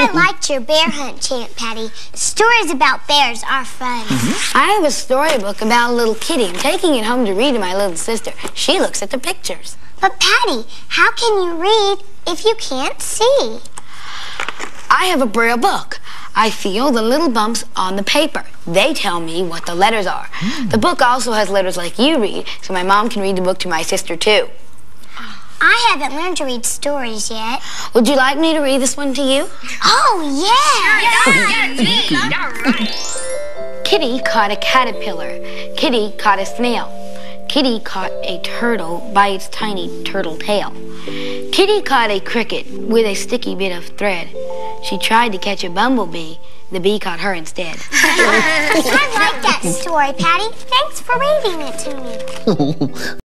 I liked your bear hunt chant, Patty. Stories about bears are fun. I have a storybook about a little kitty. I'm taking it home to read to my little sister. She looks at the pictures. But Patty, how can you read if you can't see? I have a Braille book. I feel the little bumps on the paper. They tell me what the letters are. The book also has letters like you read, so my mom can read the book to my sister too. I haven't learned to read stories yet. Would you like me to read this one to you? Oh, yeah! Kitty caught a caterpillar. Kitty caught a snail. Kitty caught a turtle by its tiny turtle tail. Kitty caught a cricket with a sticky bit of thread. She tried to catch a bumblebee. The bee caught her instead. I like that story, Patty. Thanks for reading it to me.